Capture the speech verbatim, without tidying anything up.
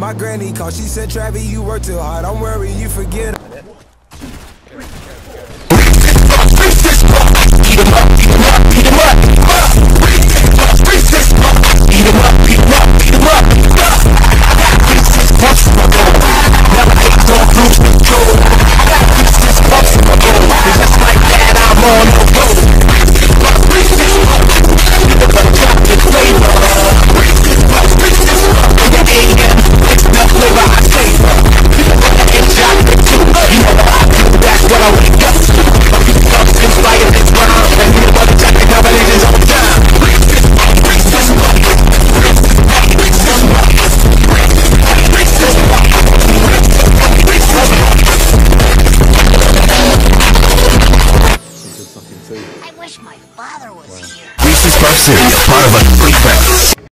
My granny called, she said, Travis, you work too hard. Don't worry, you forget. I wish my father was here. Reeses Puffs cereal, part of a complete breakfast.